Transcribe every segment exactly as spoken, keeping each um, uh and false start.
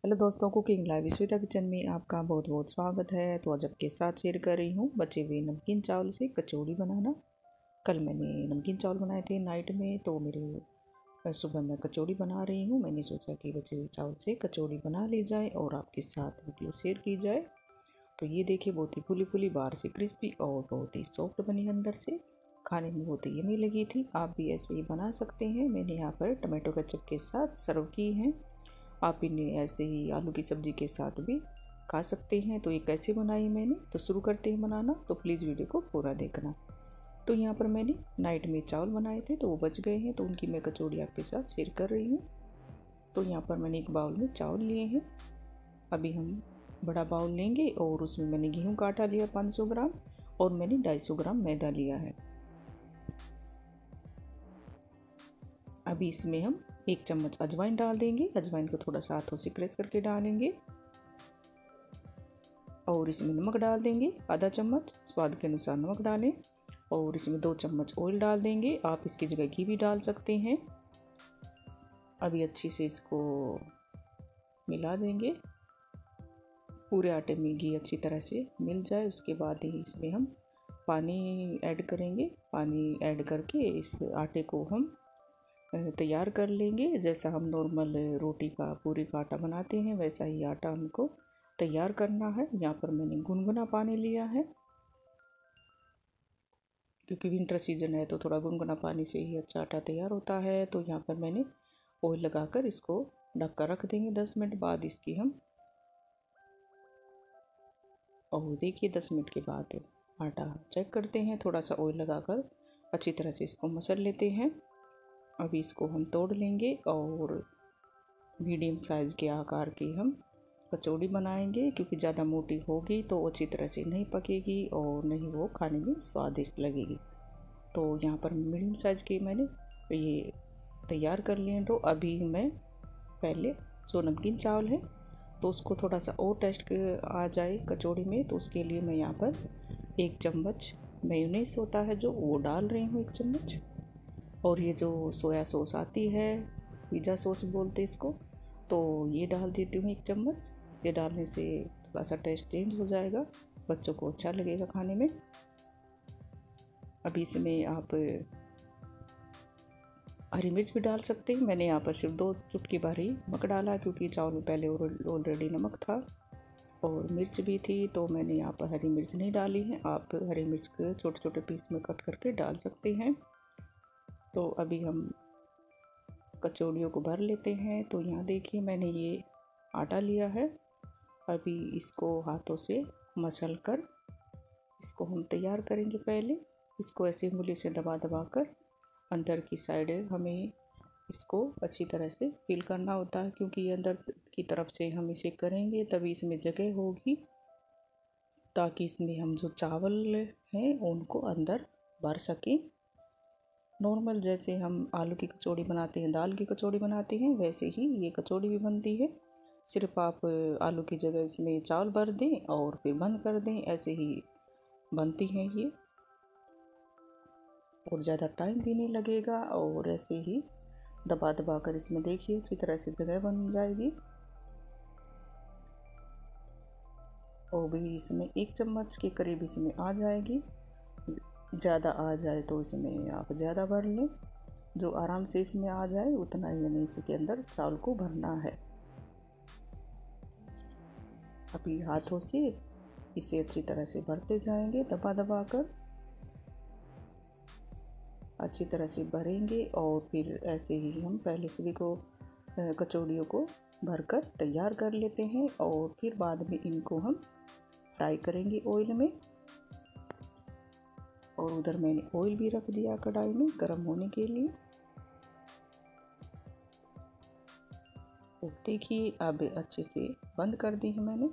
Hello दोस्तों, cooking live Shweta kitchen में आपका बहुत बहुत स्वागत है। तो आज आपके साथ शेयर कर रही हूँ बचे हुए नमकीन चावल से कचौड़ी बनाना। कल मैंने नमकीन चावल बनाए थे नाइट में, तो मेरे सुबह मैं कचौड़ी बना रही हूँ। मैंने सोचा कि बचे हुए चावल से कचौड़ी बना ली जाए और आपके साथ वीडियो शेयर की जाए। तो ये देखिए, बहुत ही फुली फुली, बाहर से क्रिस्पी और बहुत ही सॉफ्ट बनी अंदर से, खाने में बहुत ही यमी लगी थी। आप भी ऐसे ही बना सकते हैं। मैंने यहाँ पर टमाटो केचप के साथ सर्व की हैं। आप इन्हें ऐसे ही आलू की सब्ज़ी के साथ भी खा सकते हैं। तो ये कैसे बनाई मैंने, तो शुरू करते हैं बनाना। तो प्लीज़ वीडियो को पूरा देखना। तो यहाँ पर मैंने नाइट में चावल बनाए थे, तो वो बच गए हैं, तो उनकी मैं कचौड़ी आपके साथ शेयर कर रही हूँ। तो यहाँ पर मैंने एक बाउल में चावल लिए हैं। अभी हम बड़ा बाउल लेंगे और उसमें मैंने गेहूँ का आटा लिया पाँच सौ ग्राम और मैंने ढाई सौ ग्राम मैदा लिया है। अभी इसमें हम एक चम्मच अजवाइन डाल देंगे। अजवाइन को थोड़ा सा हाथों से क्रश करके डालेंगे और इसमें नमक डाल देंगे आधा चम्मच, स्वाद के अनुसार नमक डालें। और इसमें दो चम्मच ऑयल डाल देंगे। आप इसकी जगह घी भी डाल सकते हैं। अभी अच्छी से इसको मिला देंगे, पूरे आटे में घी अच्छी तरह से मिल जाए। उसके बाद ही इसमें हम पानी ऐड करेंगे। पानी ऐड करके इस आटे को हम तैयार कर लेंगे। जैसा हम नॉर्मल रोटी का पूरी का आटा बनाते हैं, वैसा ही आटा हमको तैयार करना है। यहाँ पर मैंने गुनगुना पानी लिया है, क्योंकि विंटर सीजन है तो थोड़ा गुनगुना पानी से ही अच्छा आटा तैयार होता है। तो यहाँ पर मैंने ऑयल लगाकर इसको ढक कर रख देंगे। दस मिनट बाद इसकी हम और देखिए दस मिनट के बाद आटा चेक करते हैं। थोड़ा सा ऑयल लगाकर अच्छी तरह से इसको मसल लेते हैं। अभी इसको हम तोड़ लेंगे और मीडियम साइज़ के आकार की हम कचौड़ी बनाएंगे, क्योंकि ज़्यादा मोटी होगी तो अच्छी तरह से नहीं पकेगी और नहीं वो खाने में स्वादिष्ट लगेगी। तो यहाँ पर मीडियम साइज़ की मैंने ये तैयार कर लिए। तो अभी मैं पहले जो नमकीन चावल है तो उसको थोड़ा सा और टेस्ट आ जाए कचौड़ी में, तो उसके लिए मैं यहाँ पर एक चम्मच मेयोनेज़ होता है जो, वो डाल रही हूँ एक चम्मच। और ये जो सोया सॉस आती है, पिज़्ज़ा सॉस बोलते हैं इसको, तो ये डाल देती हूँ एक चम्मच। इसे डालने से थोड़ा सा टेस्ट चेंज हो जाएगा, बच्चों को अच्छा लगेगा खाने में। अभी इसमें आप हरी मिर्च भी डाल सकते हैं। मैंने यहाँ पर सिर्फ दो चुटकी भर ही नमक डाला, क्योंकि चावल में पहले ऑलरेडी नमक था और मिर्च भी थी, तो मैंने यहाँ पर हरी मिर्च नहीं डाली है। आप हरी मिर्च के छोटे छोटे पीस में कट करके डाल सकते हैं। तो अभी हम कचौड़ियों को भर लेते हैं। तो यहाँ देखिए मैंने ये आटा लिया है। अभी इसको हाथों से मसल कर इसको हम तैयार करेंगे। पहले इसको ऐसे उंगली से दबा दबा कर अंदर की साइड हमें इसको अच्छी तरह से फिल करना होता है, क्योंकि ये अंदर की तरफ से हम इसे करेंगे तभी इसमें जगह होगी, ताकि इसमें हम जो चावल हैं उनको अंदर भर सकें। नॉर्मल जैसे हम आलू की कचौड़ी बनाते हैं, दाल की कचौड़ी बनाते हैं, वैसे ही ये कचौड़ी भी बनती है। सिर्फ आप आलू की जगह इसमें चावल भर दें और फिर बंद कर दें, ऐसे ही बनती हैं ये। और ज़्यादा टाइम भी नहीं लगेगा और ऐसे ही दबा दबा कर इसमें देखिए अच्छी तरह से जगह बन जाएगी। और भी इसमें एक चम्मच के करीब इसमें आ जाएगी। ज़्यादा आ जाए तो इसमें आप ज़्यादा भर लें। जो आराम से इसमें आ जाए उतना ही हमें इसके अंदर चावल को भरना है। अभी हाथों से इसे अच्छी तरह से भरते जाएंगे, दबा दबा कर अच्छी तरह से भरेंगे। और फिर ऐसे ही हम पहले सभी को कचौड़ियों को भरकर तैयार कर लेते हैं और फिर बाद में इनको हम फ्राई करेंगे ऑयल में। और उधर मैंने ऑयल भी रख दिया कढ़ाई में गर्म होने के लिए। और देखिए अब अच्छे से बंद कर दी है मैंने।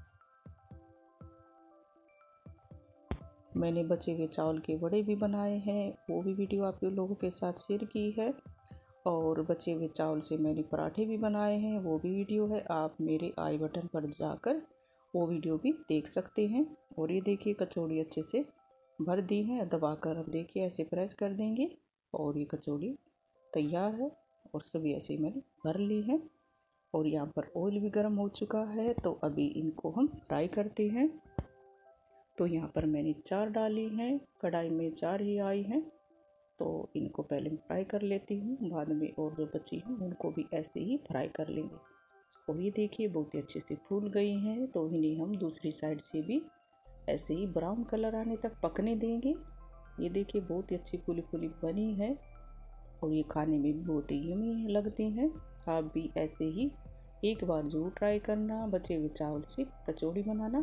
मैंने बचे हुए चावल के वड़े भी बनाए हैं, वो भी वीडियो आप लोगों के साथ शेयर की है। और बचे हुए चावल से मैंने पराठे भी बनाए हैं, वो भी वीडियो है। आप मेरे आई बटन पर जाकर वो वीडियो भी देख सकते हैं। और ये देखिए कचौड़ी अच्छे से भर दी है। दबाकर अब देखिए ऐसे प्रेस कर देंगे और ये कचौड़ी तैयार है। और सभी ऐसे मैंने भर ली है। और यहाँ पर ऑयल भी गर्म हो चुका है, तो अभी इनको हम फ्राई करते हैं। तो यहाँ पर मैंने चार डाली हैं, कढ़ाई में चार ही आई हैं, तो इनको पहले मैं फ्राई कर लेती हूँ, बाद में और जो बची हैं उनको भी ऐसे ही फ्राई कर लेंगे। और ये देखिए बहुत ही अच्छे से फूल गई हैं, तो इन्हें हम दूसरी साइड से भी ऐसे ही ब्राउन कलर आने तक पकने देंगे। ये देखिए बहुत ही अच्छी फूली फूली बनी है और ये खाने में भी बहुत ही यम्मी लगती हैं। आप भी ऐसे ही एक बार ज़रूर ट्राई करना, बचे हुए चावल से कचौड़ी बनाना।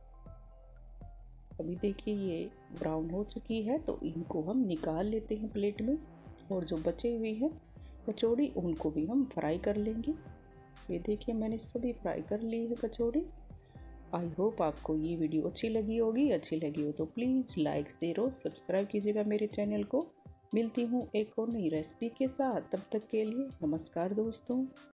अभी देखिए ये ब्राउन हो चुकी है, तो इनको हम निकाल लेते हैं प्लेट में, और जो बचे हुई है कचौड़ी उनको भी हम फ्राई कर लेंगे। ये देखिए मैंने सभी फ्राई कर ली है कचौड़ी। आई होप आपको ये वीडियो अच्छी लगी होगी। अच्छी लगी हो तो प्लीज़ लाइक शेयर और सब्सक्राइब कीजिएगा मेरे चैनल को। मिलती हूँ एक और नई रेसिपी के साथ, तब तक के लिए नमस्कार दोस्तों।